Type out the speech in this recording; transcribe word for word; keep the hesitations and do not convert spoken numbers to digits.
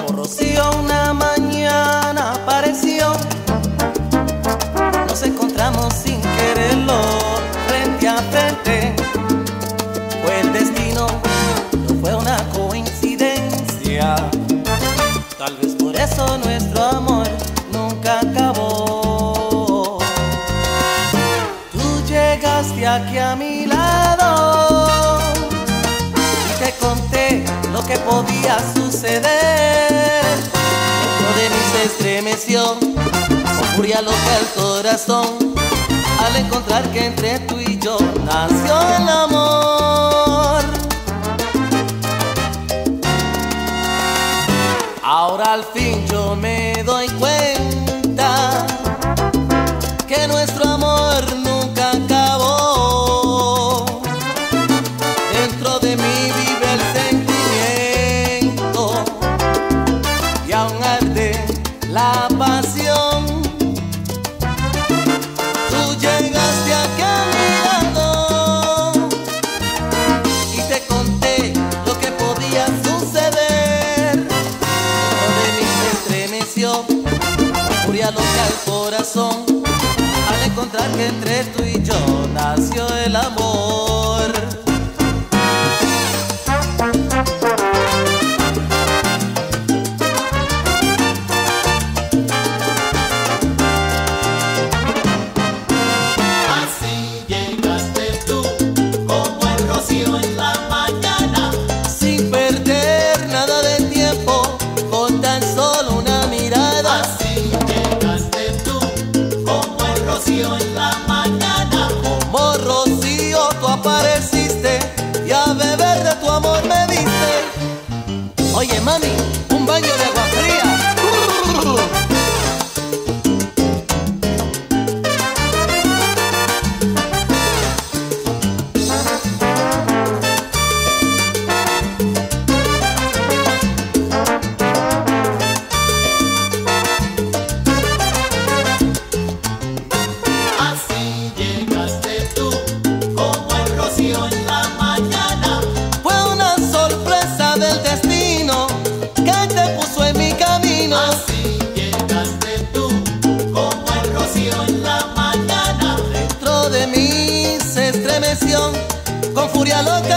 Rocío una mañana apareció, nos encontramos sin quererlo frente a frente. Fue el destino, no fue una coincidencia. Tal vez por eso nuestro amor nunca acabó. Tú llegaste aquí a mi lado y te conté lo que podía suceder. Dentro de mí se estremeció con furia loca el corazón al encontrar que entre tú y yo nació el amor. Ahora al fin yo me doy cuenta que nuestro amor nunca acabó. Dentro de mí vive el sentimiento y aún arde la pasión. Tú llegaste aquí a mi lado y te conté lo que podía suceder. Dentro de mí se estremeció con furia loca el corazón al encontrar que entre tú y yo nació el amor. Así llegaste tú como el rocío en la mañana, Sin perder nada de tiempo, con tan solo una mirada. así llegaste tú como el rocío en la mañana. Como rocío tú apareciste y a beber de tu amor me diste. Oye mami, un baño de agua fría. Así llegaste tú como el rocío en la mañana, Fue una sorpresa del destino que te puso en mi camino. así llegaste tú como el rocío en la mañana. Dentro de mí se estremeció con furia loca